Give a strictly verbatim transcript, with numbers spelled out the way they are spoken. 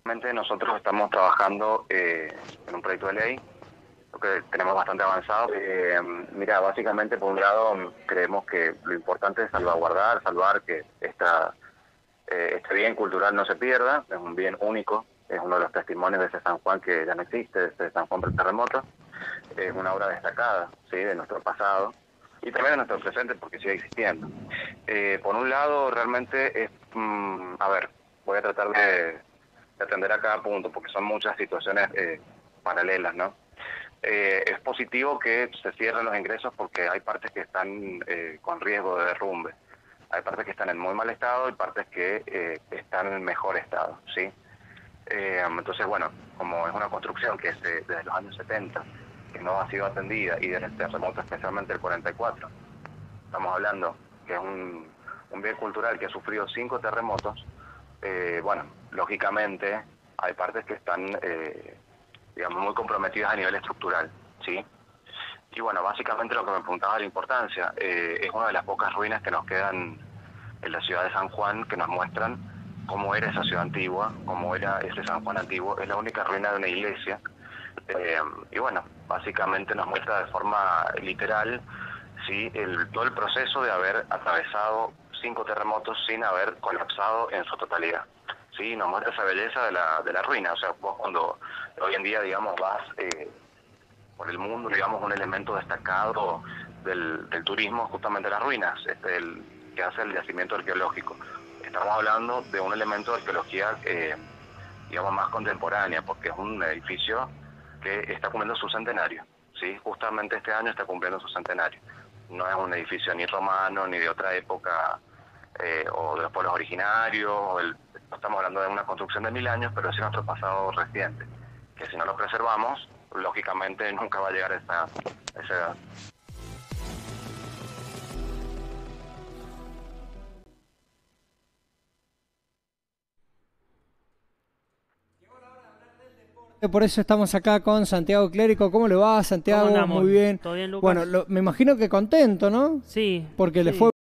Realmente nosotros estamos trabajando eh, en un proyecto de ley, lo que tenemos bastante avanzado. Eh, mira, básicamente por un lado creemos que lo importante es salvaguardar, salvar que esta, eh, este bien cultural no se pierda, es un bien único, es uno de los testimonios de ese San Juan que ya no existe, de ese San Juan del terremoto, es una obra destacada, ¿sí?, de nuestro pasado y también de nuestro presente porque sigue existiendo. Eh, por un lado realmente es, mmm, a ver, voy a tratar de de atender a cada punto, porque son muchas situaciones eh, paralelas, ¿no? Eh, es positivo que se cierren los ingresos porque hay partes que están eh, con riesgo de derrumbe. Hay partes que están en muy mal estado y partes que eh, están en mejor estado, ¿sí? Eh, entonces, bueno, como es una construcción que es de, desde los años setenta, que no ha sido atendida, y desde el terremoto especialmente el cuarenta y cuatro, estamos hablando que es un, un bien cultural que ha sufrido cinco terremotos. Eh, bueno, lógicamente hay partes que están, eh, digamos, muy comprometidas a nivel estructural, ¿sí? Y bueno, básicamente lo que me preguntaba de la importancia, eh, es una de las pocas ruinas que nos quedan en la ciudad de San Juan, que nos muestran cómo era esa ciudad antigua, cómo era ese San Juan antiguo. Es la única ruina de una iglesia. Eh, y bueno, básicamente nos muestra de forma literal, sí, el, todo el proceso de haber atravesado cinco terremotos sin haber colapsado en su totalidad. Sí, nos muestra esa belleza de la, de la ruina. O sea, vos cuando hoy en día, digamos, vas eh, por el mundo, digamos, un elemento destacado del, del turismo, justamente las ruinas, este, el, que hace el yacimiento arqueológico. Estamos hablando de un elemento de arqueología, eh, digamos, más contemporánea, porque es un edificio que está cumpliendo su centenario, ¿sí? Justamente este año está cumpliendo su centenario. No es un edificio ni romano, ni de otra época, eh, o de los pueblos originarios, o el, no estamos hablando de una construcción de mil años, pero sí nuestro pasado reciente, que si no lo preservamos, lógicamente nunca va a llegar a esa, a esa edad. Por eso estamos acá con Santiago Clérico. ¿Cómo le va, ¿Cómo Santiago? andamos? Muy bien. ¿Todo bien, Lucas? Bueno, lo, me imagino que contento, ¿no? Sí, Porque le sí. fue